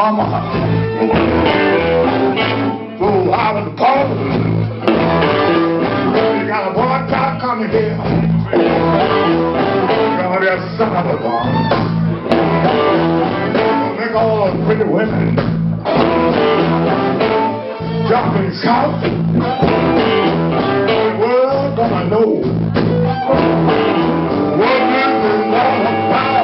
mama. So I was called. You got a boy child coming here. God, that son of a gun. Make all those pretty women jump and shout. The world gonna know what this is all about.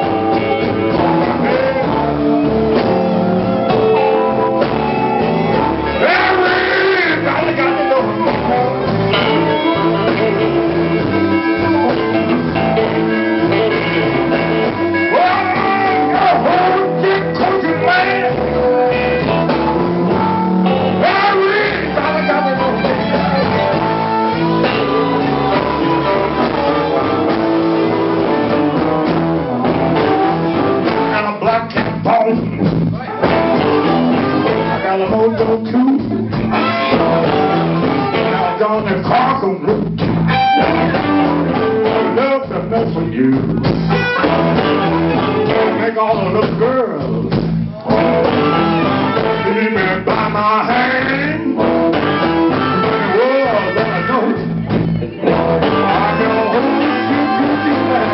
Everybody got to know. On the cargo route, love to mess with you. Make all the little girls leave me by my hand. The world gonna know I'm your whole secret man.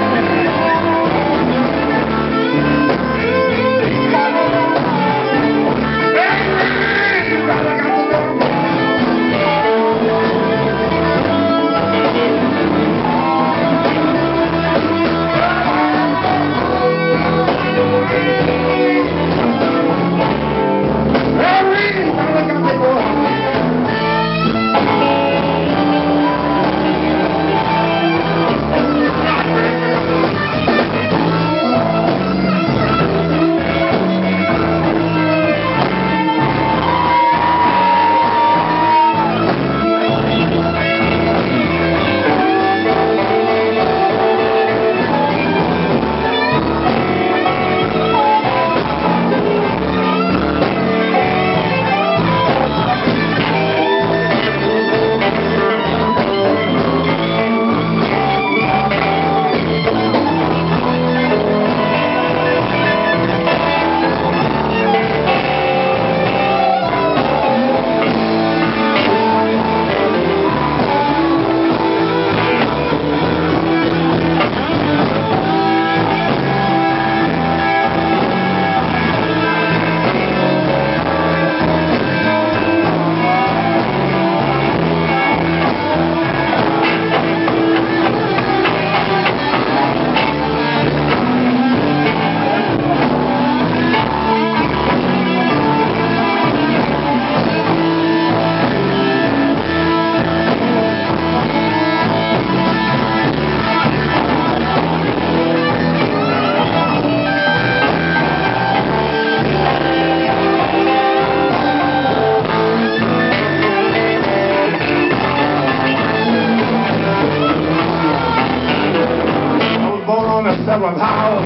Seventh house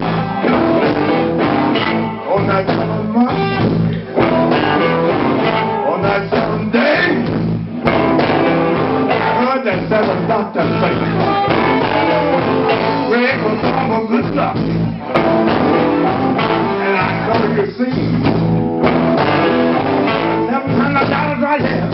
on that 7th month, on that 7th day. I heard that 7th doctor say, "Greg was all for good luck," and I know you see, $700 right here.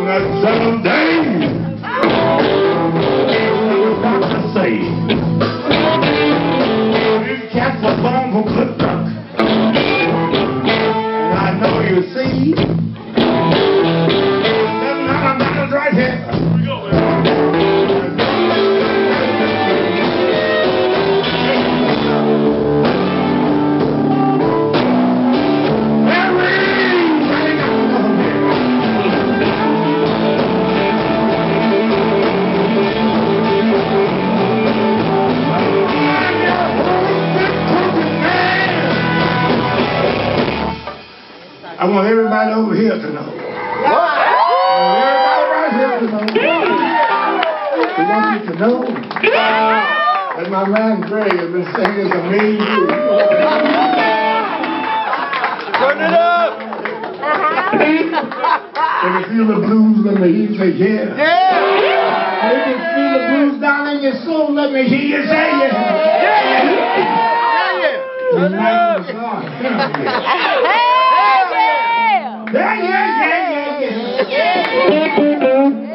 that someday, the doctor say, these cats were born for good luck. And I know you see, there's not a matter right here. I want everybody over here to know. I want everybody right here to know. We want you to know that my man Greg has been singing some mean blues. Turn it up! When you feel the blues, let me hear you say yeah. Yeah! When you feel the blues down in your soul, let me hear you say yeah. Turn it up! Yeah, yeah, yeah, yeah, yeah.